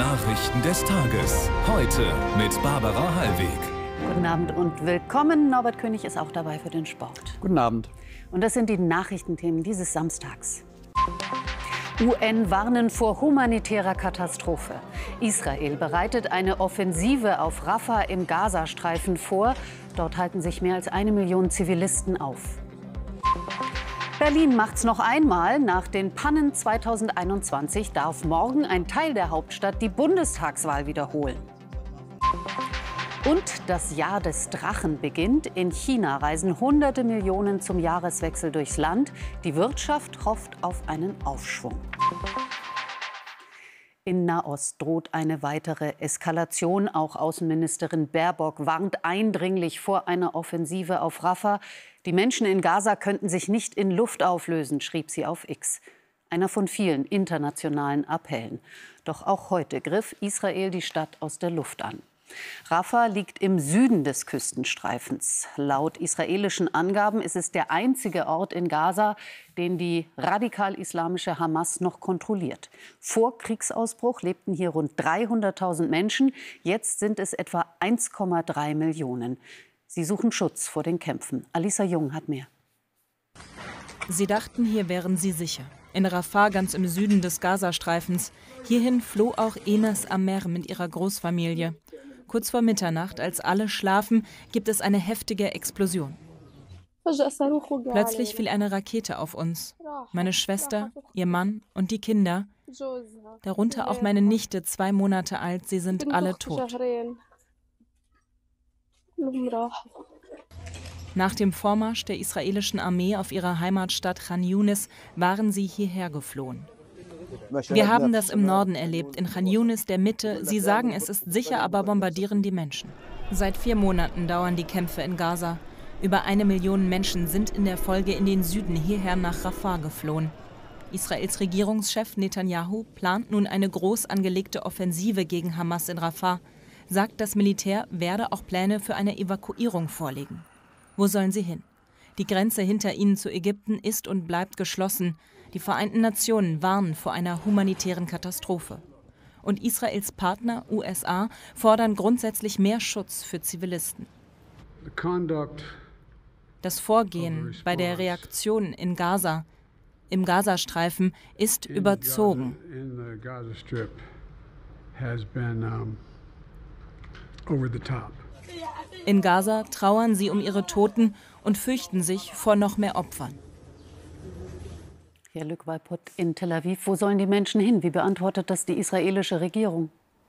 Nachrichten des Tages. Heute mit Barbara Hallweg. Guten Abend und willkommen. Norbert König ist auch dabei für den Sport. Guten Abend. Und das sind die Nachrichtenthemen dieses Samstags. UN warnen vor humanitärer Katastrophe. Israel bereitet eine Offensive auf Rafah im Gazastreifen vor. Dort halten sich mehr als 1 Million Zivilisten auf. Berlin macht's noch einmal. Nach den Pannen 2021 darf morgen ein Teil der Hauptstadt die Bundestagswahl wiederholen. Und das Jahr des Drachen beginnt. In China reisen Hunderte Millionen zum Jahreswechsel durchs Land. Die Wirtschaft hofft auf einen Aufschwung. In Nahost droht eine weitere Eskalation. Auch Außenministerin Baerbock warnt eindringlich vor einer Offensive auf Rafah. Die Menschen in Gaza könnten sich nicht in Luft auflösen, schrieb sie auf X. Einer von vielen internationalen Appellen. Doch auch heute griff Israel die Stadt aus der Luft an. Rafah liegt im Süden des Küstenstreifens. Laut israelischen Angaben ist es der einzige Ort in Gaza, den die radikal-islamische Hamas noch kontrolliert. Vor Kriegsausbruch lebten hier rund 300.000 Menschen. Jetzt sind es etwa 1,3 Millionen. Sie suchen Schutz vor den Kämpfen. Alisa Jung hat mehr. Sie dachten, hier wären sie sicher. In Rafah, ganz im Süden des Gazastreifens. Hierhin floh auch Enes Amer mit ihrer Großfamilie. Kurz vor Mitternacht, als alle schlafen, gibt es eine heftige Explosion. Plötzlich fiel eine Rakete auf uns. Meine Schwester, ihr Mann und die Kinder, darunter auch meine Nichte, 2 Monate alt, sie sind alle tot. Nach dem Vormarsch der israelischen Armee auf ihre Heimatstadt Khan Yunis waren sie hierher geflohen. Wir haben das im Norden erlebt, in Khan Yunis, der Mitte. Sie sagen, es ist sicher, aber bombardieren die Menschen. Seit 4 Monaten dauern die Kämpfe in Gaza. Über 1 Million Menschen sind in der Folge in den Süden hierher nach Rafah geflohen. Israels Regierungschef Netanyahu plant nun eine groß angelegte Offensive gegen Hamas in Rafah, sagt, das Militär werde auch Pläne für eine Evakuierung vorlegen. Wo sollen sie hin? Die Grenze hinter ihnen zu Ägypten ist und bleibt geschlossen. Die Vereinten Nationen warnen vor einer humanitären Katastrophe. Und Israels Partner, USA, fordern grundsätzlich mehr Schutz für Zivilisten. Das Vorgehen bei der Reaktion in Gaza, im Gazastreifen, ist überzogen. In Gaza trauern sie um ihre Toten und fürchten sich vor noch mehr Opfern. Herr Lück-Walpott in Tel Aviv. Wo sollen die Menschen hin? Wie beantwortet das die israelische Regierung?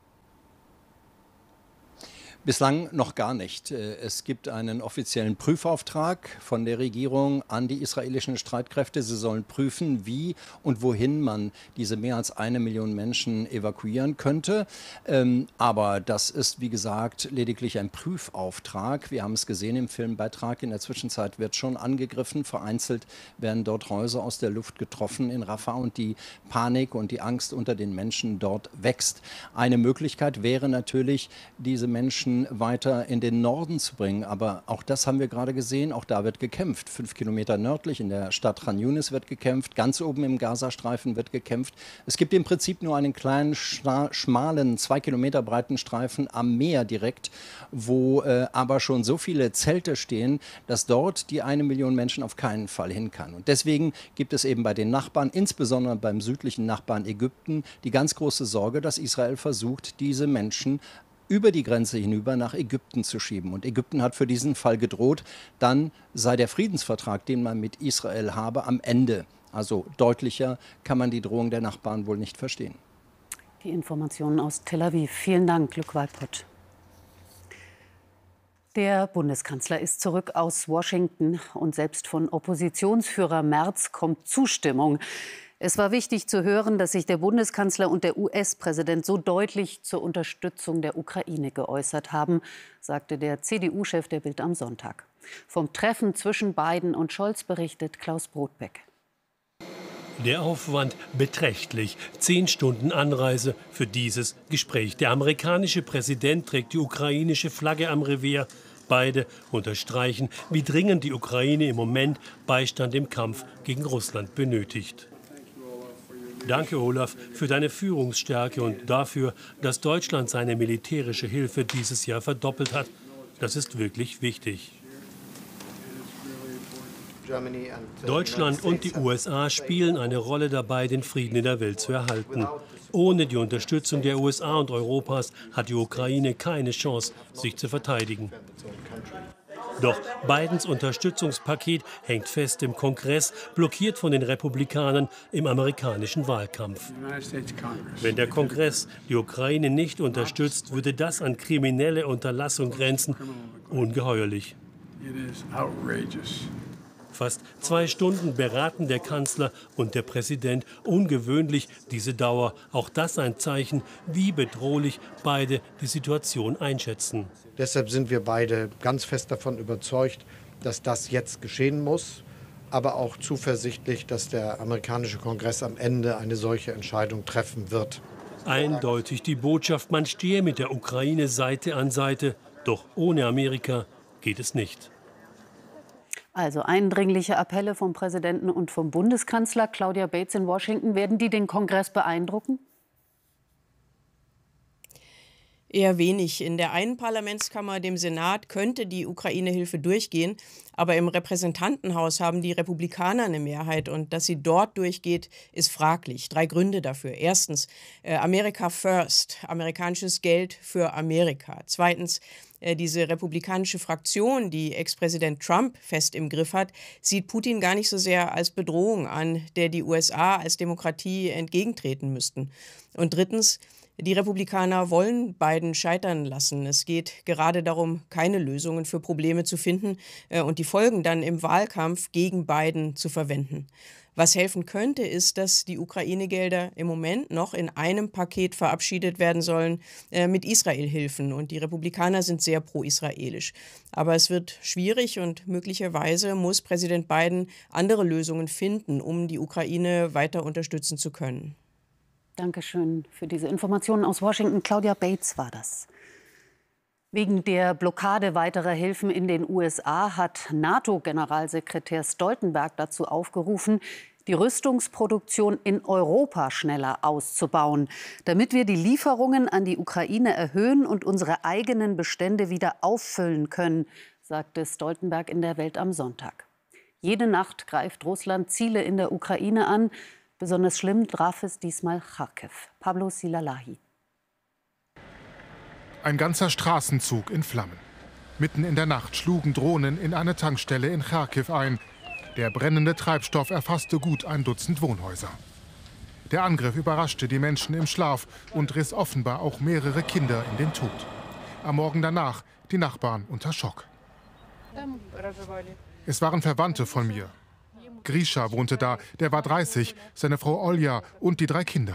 Bislang noch gar nicht. Es gibt einen offiziellen Prüfauftrag von der Regierung an die israelischen Streitkräfte. Sie sollen prüfen, wie und wohin man diese mehr als 1 Million Menschen evakuieren könnte. Aber das ist, wie gesagt, lediglich ein Prüfauftrag. Wir haben es gesehen im Filmbeitrag. In der Zwischenzeit wird schon angegriffen. Vereinzelt werden dort Häuser aus der Luft getroffen in Rafah und die Panik und die Angst unter den Menschen dort wächst. Eine Möglichkeit wäre natürlich, diese Menschen weiter in den Norden zu bringen. Aber auch das haben wir gerade gesehen. Auch da wird gekämpft. 5 Kilometer nördlich in der Stadt Khan Yunis wird gekämpft. Ganz oben im Gazastreifen wird gekämpft. Es gibt im Prinzip nur einen kleinen, schmalen, 2 Kilometer breiten Streifen am Meer direkt, wo aber schon so viele Zelte stehen, dass dort die 1 Million Menschen auf keinen Fall hin kann. Und deswegen gibt es eben bei den Nachbarn, insbesondere beim südlichen Nachbarn Ägypten, die ganz große Sorge, dass Israel versucht, diese Menschen über die Grenze hinüber nach Ägypten zu schieben. Und Ägypten hat für diesen Fall gedroht, dann sei der Friedensvertrag, den man mit Israel habe, am Ende. Also deutlicher kann man die Drohung der Nachbarn wohl nicht verstehen. Die Informationen aus Tel Aviv. Vielen Dank, Lück-Walpott. Der Bundeskanzler ist zurück aus Washington und selbst von Oppositionsführer Merz kommt Zustimmung. Es war wichtig zu hören, dass sich der Bundeskanzler und der US-Präsident so deutlich zur Unterstützung der Ukraine geäußert haben, sagte der CDU-Chef der Bild am Sonntag. Vom Treffen zwischen Biden und Scholz berichtet Klaus Brodbeck. Der Aufwand beträchtlich. 10 Stunden Anreise für dieses Gespräch. Der amerikanische Präsident trägt die ukrainische Flagge am Revers. Beide unterstreichen, wie dringend die Ukraine im Moment Beistand im Kampf gegen Russland benötigt. Danke, Olaf, für deine Führungsstärke und dafür, dass Deutschland seine militärische Hilfe dieses Jahr verdoppelt hat. Das ist wirklich wichtig. Deutschland und die USA spielen eine Rolle dabei, den Frieden in der Welt zu erhalten. Ohne die Unterstützung der USA und Europas hat die Ukraine keine Chance, sich zu verteidigen. Doch Bidens Unterstützungspaket hängt fest im Kongress, blockiert von den Republikanern im amerikanischen Wahlkampf. Wenn der Kongress die Ukraine nicht unterstützt, würde das an kriminelle Unterlassung grenzen. Ungeheuerlich. Fast 2 Stunden beraten der Kanzler und der Präsident. Ungewöhnlich diese Dauer. Auch das ein Zeichen, wie bedrohlich beide die Situation einschätzen. Deshalb sind wir beide ganz fest davon überzeugt, dass das jetzt geschehen muss, aber auch zuversichtlich, dass der amerikanische Kongress am Ende eine solche Entscheidung treffen wird. Eindeutig die Botschaft, man stehe mit der Ukraine Seite an Seite. Doch ohne Amerika geht es nicht. Also eindringliche Appelle vom Präsidenten und vom Bundeskanzler. Claudia Bates in Washington, werden die den Kongress beeindrucken? Eher wenig. In der einen Parlamentskammer, dem Senat, könnte die Ukraine-Hilfe durchgehen. Aber im Repräsentantenhaus haben die Republikaner eine Mehrheit. Und dass sie dort durchgeht, ist fraglich. 3 Gründe dafür. Erstens, America First, amerikanisches Geld für Amerika. Zweitens, diese republikanische Fraktion, die Ex-Präsident Trump fest im Griff hat, sieht Putin gar nicht so sehr als Bedrohung an, der die USA als Demokratie entgegentreten müssten. Und drittens, die Republikaner wollen Biden scheitern lassen. Es geht gerade darum, keine Lösungen für Probleme zu finden und die Folgen dann im Wahlkampf gegen Biden zu verwenden. Was helfen könnte, ist, dass die Ukraine-Gelder im Moment noch in einem Paket verabschiedet werden sollen mit Israel-Hilfen. Und die Republikaner sind sehr pro-israelisch. Aber es wird schwierig und möglicherweise muss Präsident Biden andere Lösungen finden, um die Ukraine weiter unterstützen zu können. Dankeschön für diese Informationen aus Washington. Claudia Bates war das. Wegen der Blockade weiterer Hilfen in den USA hat NATO-Generalsekretär Stoltenberg dazu aufgerufen, die Rüstungsproduktion in Europa schneller auszubauen, damit wir die Lieferungen an die Ukraine erhöhen und unsere eigenen Bestände wieder auffüllen können, sagte Stoltenberg in der Welt am Sonntag. Jede Nacht greift Russland Ziele in der Ukraine an. Besonders schlimm traf es diesmal Charkiw. Pablo Silalahi. Ein ganzer Straßenzug in Flammen. Mitten in der Nacht schlugen Drohnen in eine Tankstelle in Charkiw ein. Der brennende Treibstoff erfasste gut 1 Dutzend Wohnhäuser. Der Angriff überraschte die Menschen im Schlaf und riss offenbar auch mehrere Kinder in den Tod. Am Morgen danach die Nachbarn unter Schock. Es waren Verwandte von mir. Grisha wohnte da, der war 30, seine Frau Olja und die 3 Kinder.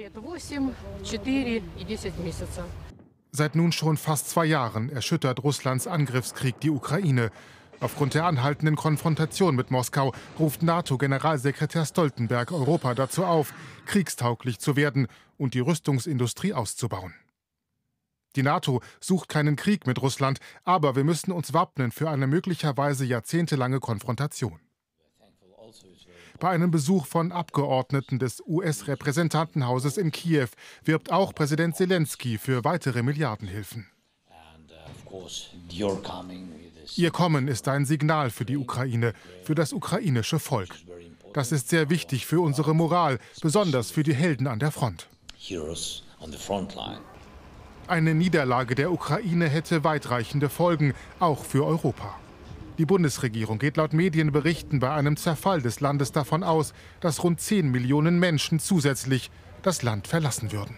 Seit nun schon fast 2 Jahren erschüttert Russlands Angriffskrieg die Ukraine. Aufgrund der anhaltenden Konfrontation mit Moskau ruft NATO-Generalsekretär Stoltenberg Europa dazu auf, kriegstauglich zu werden und die Rüstungsindustrie auszubauen. Die NATO sucht keinen Krieg mit Russland, aber wir müssen uns wappnen für eine möglicherweise jahrzehntelange Konfrontation. Bei einem Besuch von Abgeordneten des US-Repräsentantenhauses in Kiew wirbt auch Präsident Selenskyj für weitere Milliardenhilfen. Ihr Kommen ist ein Signal für die Ukraine, für das ukrainische Volk. Das ist sehr wichtig für unsere Moral, besonders für die Helden an der Front. Eine Niederlage der Ukraine hätte weitreichende Folgen, auch für Europa. Die Bundesregierung geht laut Medienberichten bei einem Zerfall des Landes davon aus, dass rund 10 Millionen Menschen zusätzlich das Land verlassen würden.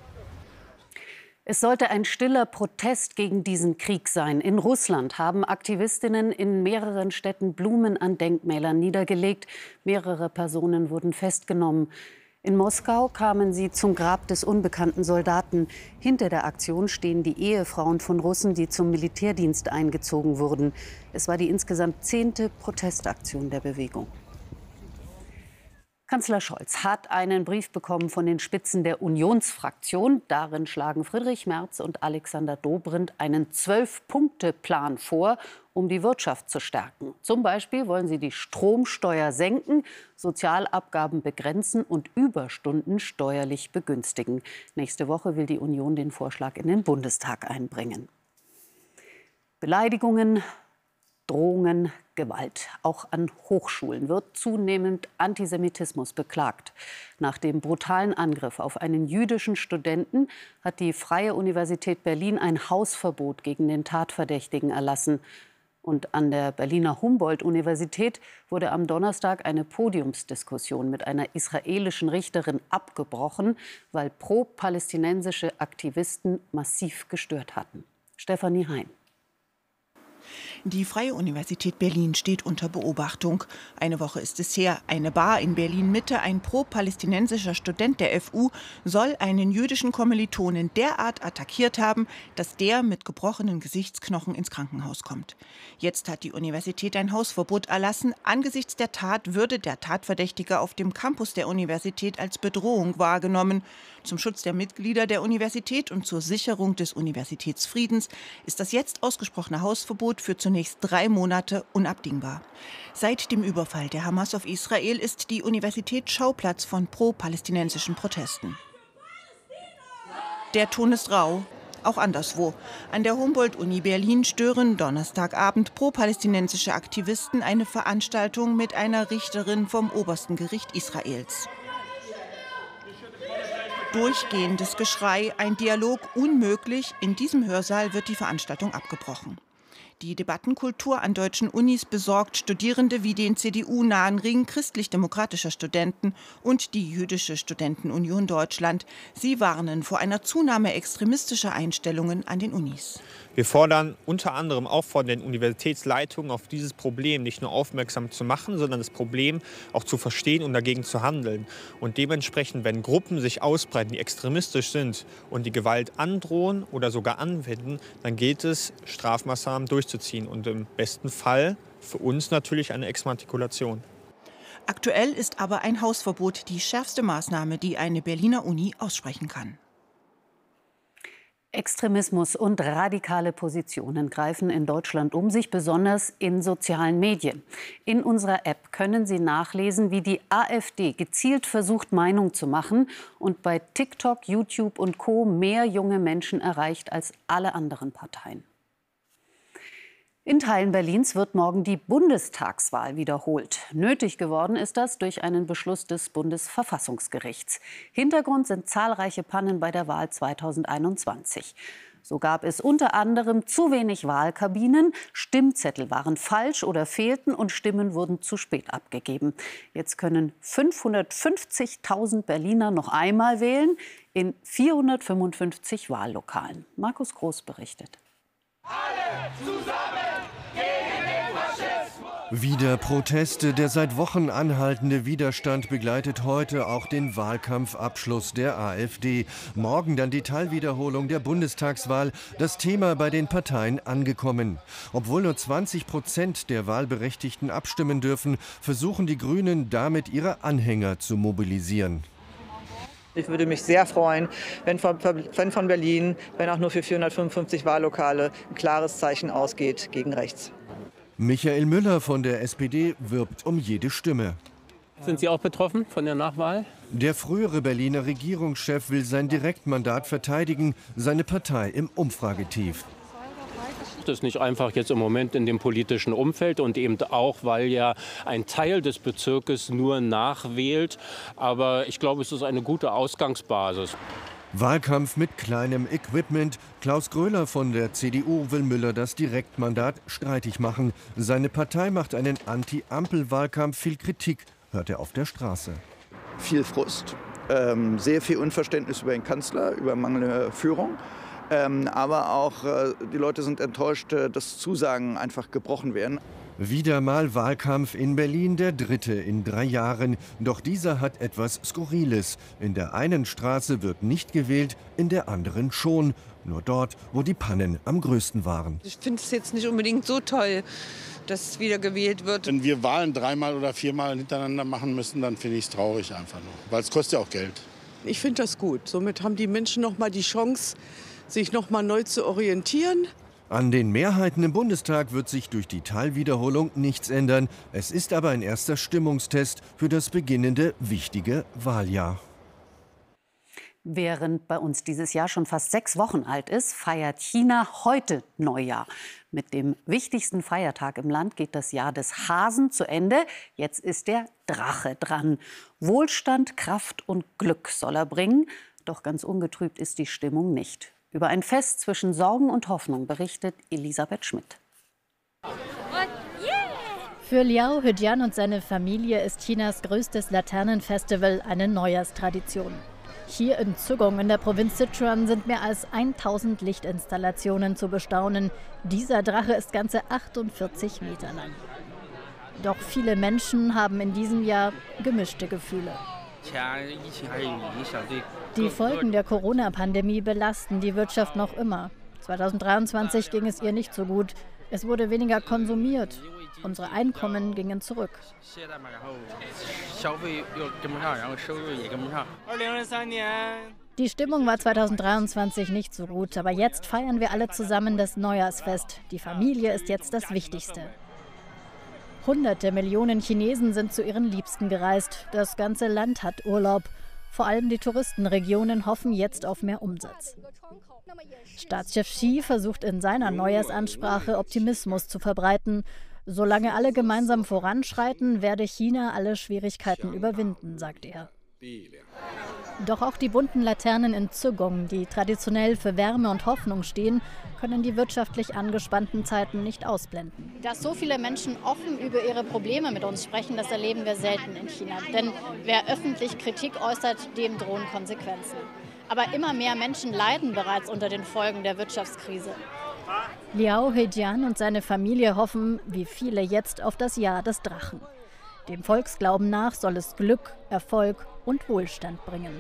Es sollte ein stiller Protest gegen diesen Krieg sein. In Russland haben Aktivistinnen in mehreren Städten Blumen an Denkmälern niedergelegt. Mehrere Personen wurden festgenommen. In Moskau kamen sie zum Grab des unbekannten Soldaten. Hinter der Aktion stehen die Ehefrauen von Russen, die zum Militärdienst eingezogen wurden. Es war die insgesamt 10. Protestaktion der Bewegung. Kanzler Scholz hat einen Brief bekommen von den Spitzen der Unionsfraktion. Darin schlagen Friedrich Merz und Alexander Dobrindt einen 12-Punkte-Plan vor, um die Wirtschaft zu stärken. Zum Beispiel wollen sie die Stromsteuer senken, Sozialabgaben begrenzen und Überstunden steuerlich begünstigen. Nächste Woche will die Union den Vorschlag in den Bundestag einbringen. Beleidigungen, Drohungen, Gewalt. Auch an Hochschulen wird zunehmend Antisemitismus beklagt. Nach dem brutalen Angriff auf einen jüdischen Studenten hat die Freie Universität Berlin ein Hausverbot gegen den Tatverdächtigen erlassen. Und an der Berliner Humboldt-Universität wurde am Donnerstag eine Podiumsdiskussion mit einer israelischen Richterin abgebrochen, weil pro-palästinensische Aktivisten massiv gestört hatten. Stefanie Hein. Die Freie Universität Berlin steht unter Beobachtung. Eine Woche ist es her. Eine Bar in Berlin-Mitte, ein pro-palästinensischer Student der FU, soll einen jüdischen Kommilitonen derart attackiert haben, dass der mit gebrochenen Gesichtsknochen ins Krankenhaus kommt. Jetzt hat die Universität ein Hausverbot erlassen. Angesichts der Tat würde der Tatverdächtige auf dem Campus der Universität als Bedrohung wahrgenommen. Zum Schutz der Mitglieder der Universität und zur Sicherung des Universitätsfriedens ist das jetzt ausgesprochene Hausverbot für zunächst 3 Monate unabdingbar. Seit dem Überfall der Hamas auf Israel ist die Universität Schauplatz von pro-palästinensischen Protesten. Der Ton ist rau, auch anderswo. An der Humboldt-Uni Berlin stören Donnerstagabend pro-palästinensische Aktivisten eine Veranstaltung mit einer Richterin vom obersten Gericht Israels. Durchgehendes Geschrei, ein Dialog unmöglich. In diesem Hörsaal wird die Veranstaltung abgebrochen. Die Debattenkultur an deutschen Unis besorgt Studierende wie den CDU-nahen Ring christlich-demokratischer Studenten und die Jüdische Studentenunion Deutschland. Sie warnen vor einer Zunahme extremistischer Einstellungen an den Unis. Wir fordern unter anderem auch von den Universitätsleitungen, auf dieses Problem nicht nur aufmerksam zu machen, sondern das Problem auch zu verstehen und dagegen zu handeln. Und dementsprechend, wenn Gruppen sich ausbreiten, die extremistisch sind und die Gewalt androhen oder sogar anwenden, dann gilt es, Strafmaßnahmen durchzuziehen und im besten Fall für uns natürlich eine Exmatrikulation. Aktuell ist aber ein Hausverbot die schärfste Maßnahme, die eine Berliner Uni aussprechen kann. Extremismus und radikale Positionen greifen in Deutschland um sich, besonders in sozialen Medien. In unserer App können Sie nachlesen, wie die AfD gezielt versucht, Meinung zu machen und bei TikTok, YouTube und Co. mehr junge Menschen erreicht als alle anderen Parteien. In Teilen Berlins wird morgen die Bundestagswahl wiederholt. Nötig geworden ist das durch einen Beschluss des Bundesverfassungsgerichts. Hintergrund sind zahlreiche Pannen bei der Wahl 2021. So gab es unter anderem zu wenig Wahlkabinen, Stimmzettel waren falsch oder fehlten und Stimmen wurden zu spät abgegeben. Jetzt können 550.000 Berliner noch einmal wählen in 455 Wahllokalen. Markus Groß berichtet. Alle zusammen gegen den Faschismus! Wieder Proteste. Der seit Wochen anhaltende Widerstand begleitet heute auch den Wahlkampfabschluss der AfD. Morgen dann die Teilwiederholung der Bundestagswahl. Das Thema bei den Parteien angekommen. Obwohl nur 20% der Wahlberechtigten abstimmen dürfen, versuchen die Grünen damit ihre Anhänger zu mobilisieren. Ich würde mich sehr freuen, wenn von Berlin, wenn auch nur für 455 Wahllokale, ein klares Zeichen ausgeht gegen rechts. Michael Müller von der SPD wirbt um jede Stimme. Sind Sie auch betroffen von der Nachwahl? Der frühere Berliner Regierungschef will sein Direktmandat verteidigen, seine Partei im Umfragetief. Das ist nicht einfach jetzt im Moment in dem politischen Umfeld und eben auch, weil ja ein Teil des Bezirkes nur nachwählt. Aber ich glaube, es ist eine gute Ausgangsbasis. Wahlkampf mit kleinem Equipment. Klaus Gröler von der CDU will Müller das Direktmandat streitig machen. Seine Partei macht einen Anti-Ampel-Wahlkampf. Viel Kritik hört er auf der Straße. Viel Frust, sehr viel Unverständnis über den Kanzler, über mangelnde Führung. Aber auch die Leute sind enttäuscht, dass Zusagen einfach gebrochen werden. Wieder mal Wahlkampf in Berlin, der dritte in 3 Jahren. Doch dieser hat etwas Skurriles. In der einen Straße wird nicht gewählt, in der anderen schon. Nur dort, wo die Pannen am größten waren. Ich finde es jetzt nicht unbedingt so toll, dass wieder gewählt wird. Wenn wir Wahlen 3-mal oder 4-mal hintereinander machen müssen, dann finde ich es traurig einfach nur. Weil es kostet ja auch Geld. Ich finde das gut. Somit haben die Menschen noch mal die Chance, sich noch mal neu zu orientieren. An den Mehrheiten im Bundestag wird sich durch die Teilwiederholung nichts ändern. Es ist aber ein erster Stimmungstest für das beginnende wichtige Wahljahr. Während bei uns dieses Jahr schon fast 6 Wochen alt ist, feiert China heute Neujahr. Mit dem wichtigsten Feiertag im Land geht das Jahr des Hasen zu Ende. Jetzt ist der Drache dran. Wohlstand, Kraft und Glück soll er bringen. Doch ganz ungetrübt ist die Stimmung nicht. Über ein Fest zwischen Sorgen und Hoffnung berichtet Elisabeth Schmidt. Für Liao Hejian und seine Familie ist Chinas größtes Laternenfestival eine Neujahrstradition. Hier in Zugong in der Provinz Sichuan sind mehr als 1000 Lichtinstallationen zu bestaunen. Dieser Drache ist ganze 48 Meter lang. Doch viele Menschen haben in diesem Jahr gemischte Gefühle. Die Folgen der Corona-Pandemie belasten die Wirtschaft noch immer. 2023 ging es ihr nicht so gut. Es wurde weniger konsumiert. Unsere Einkommen gingen zurück. Die Stimmung war 2023 nicht so gut, aber jetzt feiern wir alle zusammen das Neujahrsfest. Die Familie ist jetzt das Wichtigste. Hunderte Millionen Chinesen sind zu ihren Liebsten gereist. Das ganze Land hat Urlaub. Vor allem die Touristenregionen hoffen jetzt auf mehr Umsatz. Staatschef Xi versucht in seiner Neujahrsansprache Optimismus zu verbreiten. Solange alle gemeinsam voranschreiten, werde China alle Schwierigkeiten überwinden, sagt er. Doch auch die bunten Laternen in Zugong, die traditionell für Wärme und Hoffnung stehen, können die wirtschaftlich angespannten Zeiten nicht ausblenden. Dass so viele Menschen offen über ihre Probleme mit uns sprechen, das erleben wir selten in China. Denn wer öffentlich Kritik äußert, dem drohen Konsequenzen. Aber immer mehr Menschen leiden bereits unter den Folgen der Wirtschaftskrise. Liao Hejian und seine Familie hoffen, wie viele jetzt, auf das Jahr des Drachen. Dem Volksglauben nach soll es Glück, Erfolg und Wohlstand bringen.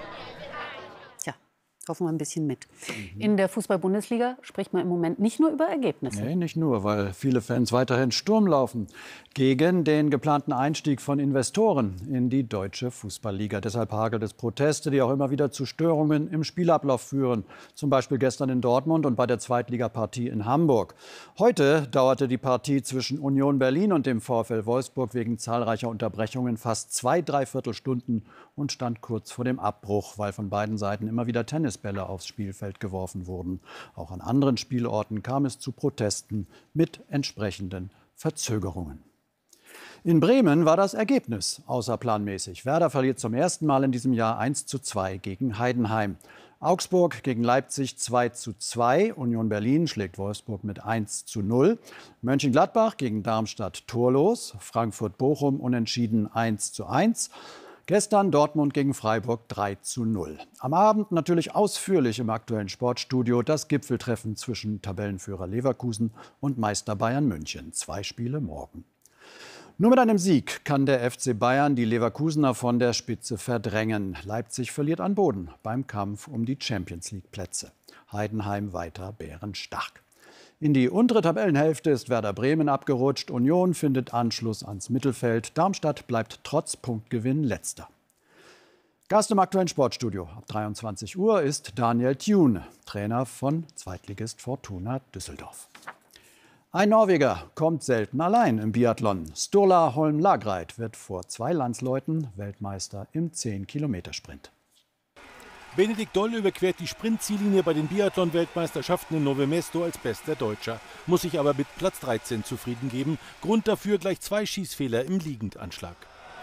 Tja, hoffen wir ein bisschen mit. In der Fußball-Bundesliga spricht man im Moment nicht nur über Ergebnisse. Nee, nicht nur, weil viele Fans weiterhin Sturm laufen gegen den geplanten Einstieg von Investoren in die deutsche Fußballliga. Deshalb hagelt es Proteste, die auch immer wieder zu Störungen im Spielablauf führen. Zum Beispiel gestern in Dortmund und bei der Zweitligapartie in Hamburg. Heute dauerte die Partie zwischen Union Berlin und dem VfL Wolfsburg wegen zahlreicher Unterbrechungen fast 2-3 Stunden und stand kurz vor dem Abbruch, weil von beiden Seiten immer wieder Tennisbälle aufs Spielfeld geworfen wurden. Auch an anderen Spielorten kam es zu Protesten mit entsprechenden Verzögerungen. In Bremen war das Ergebnis außerplanmäßig. Werder verliert zum ersten Mal in diesem Jahr 1:2 gegen Heidenheim. Augsburg gegen Leipzig 2:2. Union Berlin schlägt Wolfsburg mit 1:0. Mönchengladbach gegen Darmstadt torlos. Frankfurt-Bochum unentschieden 1:1. Gestern Dortmund gegen Freiburg 3:0. Am Abend natürlich ausführlich im Aktuellen Sportstudio das Gipfeltreffen zwischen Tabellenführer Leverkusen und Meister Bayern München. 2 Spiele morgen. Nur mit einem Sieg kann der FC Bayern die Leverkusener von der Spitze verdrängen. Leipzig verliert an Boden beim Kampf um die Champions-League-Plätze. Heidenheim weiter bärenstark. In die untere Tabellenhälfte ist Werder Bremen abgerutscht. Union findet Anschluss ans Mittelfeld. Darmstadt bleibt trotz Punktgewinn Letzter. Gast im Aktuellen Sportstudio ab 23 Uhr ist Daniel Thune, Trainer von Zweitligist Fortuna Düsseldorf. Ein Norweger kommt selten allein im Biathlon. Sturla Holm Lagreit wird vor 2 Landsleuten Weltmeister im 10-Kilometer-Sprint. Benedikt Doll überquert die Sprintziellinie bei den Biathlon-Weltmeisterschaften in Novo Mesto als bester Deutscher, muss sich aber mit Platz 13 zufrieden geben. Grund dafür gleich 2 Schießfehler im Liegendanschlag.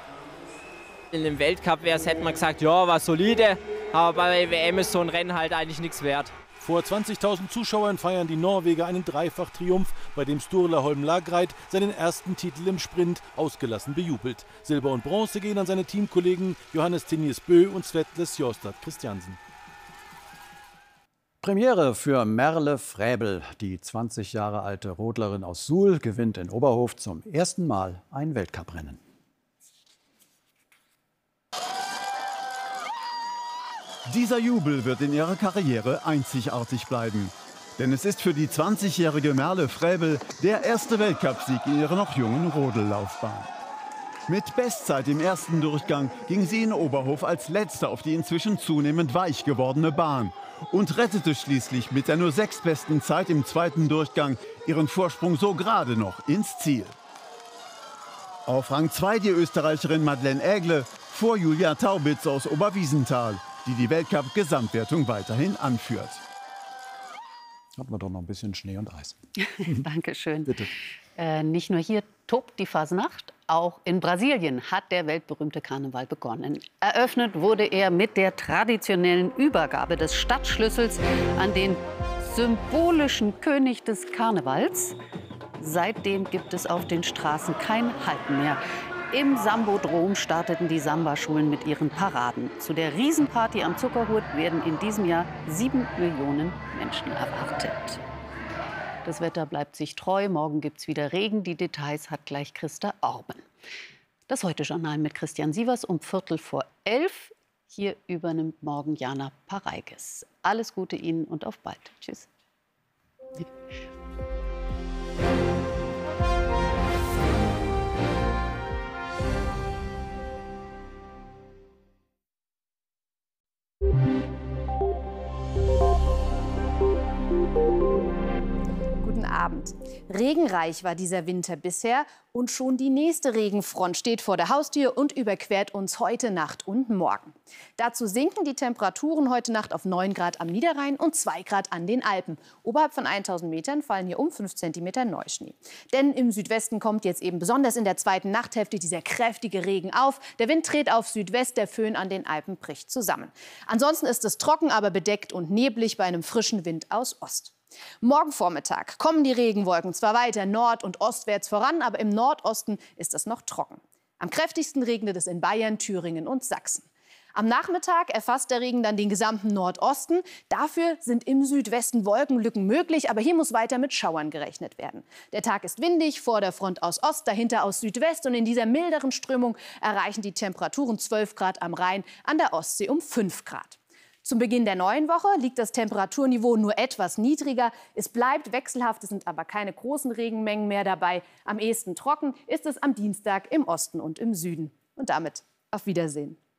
In dem Weltcup hätte man gesagt, ja, war solide, aber bei WM ist so ein Rennen halt eigentlich nichts wert. Vor 20.000 Zuschauern feiern die Norweger einen Dreifach-Triumph, bei dem Sturla Holm Lagreit seinen ersten Titel im Sprint ausgelassen bejubelt. Silber und Bronze gehen an seine Teamkollegen Johannes Tinjes Bø und Svetle Sjostad Christiansen. Premiere für Merle Fräbel. Die 20 Jahre alte Rodlerin aus Suhl gewinnt in Oberhof zum ersten Mal ein Weltcuprennen. Dieser Jubel wird in ihrer Karriere einzigartig bleiben. Denn es ist für die 20-jährige Merle Fräbel der erste Weltcupsieg in ihrer noch jungen Rodellaufbahn. Mit Bestzeit im ersten Durchgang ging sie in Oberhof als Letzte auf die inzwischen zunehmend weich gewordene Bahn und rettete schließlich mit der nur 6. besten Zeit im zweiten Durchgang ihren Vorsprung so gerade noch ins Ziel. Auf Rang 2 die Österreicherin Madeleine Ägle vor Julia Taubitz aus Oberwiesenthal, die die Weltcup-Gesamtwertung weiterhin anführt. Hatten wir doch noch ein bisschen Schnee und Eis. Dankeschön. Bitte. Nicht nur hier tobt die Fasnacht, auch in Brasilien hat der weltberühmte Karneval begonnen. Eröffnet wurde er mit der traditionellen Übergabe des Stadtschlüssels an den symbolischen König des Karnevals. Seitdem gibt es auf den Straßen kein Halten mehr. Im Sambodrom starteten die Samba-Schulen mit ihren Paraden. Zu der Riesenparty am Zuckerhut werden in diesem Jahr 7 Millionen Menschen erwartet. Das Wetter bleibt sich treu. Morgen gibt es wieder Regen. Die Details hat gleich Christa Orben. Das Heute-Journal mit Christian Sievers um 11:15. Hier übernimmt morgen Jana Pareikes. Alles Gute Ihnen und auf bald. Tschüss. Guten Abend. Regenreich war dieser Winter bisher und schon die nächste Regenfront steht vor der Haustür und überquert uns heute Nacht und morgen. Dazu sinken die Temperaturen heute Nacht auf 9 Grad am Niederrhein und 2 Grad an den Alpen. Oberhalb von 1000 Metern fallen hier um 5 Zentimeter Neuschnee. Denn im Südwesten kommt jetzt eben besonders in der zweiten Nachthälfte dieser kräftige Regen auf. Der Wind dreht auf Südwest, der Föhn an den Alpen bricht zusammen. Ansonsten ist es trocken, aber bedeckt und neblig bei einem frischen Wind aus Ost. Morgen Vormittag kommen die Regenwolken zwar weiter nord- und ostwärts voran, aber im Nordosten ist es noch trocken. Am kräftigsten regnet es in Bayern, Thüringen und Sachsen. Am Nachmittag erfasst der Regen dann den gesamten Nordosten. Dafür sind im Südwesten Wolkenlücken möglich, aber hier muss weiter mit Schauern gerechnet werden. Der Tag ist windig, vor der Front aus Ost, dahinter aus Südwest. Und in dieser milderen Strömung erreichen die Temperaturen 12 Grad am Rhein, an der Ostsee um 5 Grad. Zum Beginn der neuen Woche liegt das Temperaturniveau nur etwas niedriger. Es bleibt wechselhaft, es sind aber keine großen Regenmengen mehr dabei. Am ehesten trocken ist es am Dienstag im Osten und im Süden. Und damit auf Wiedersehen.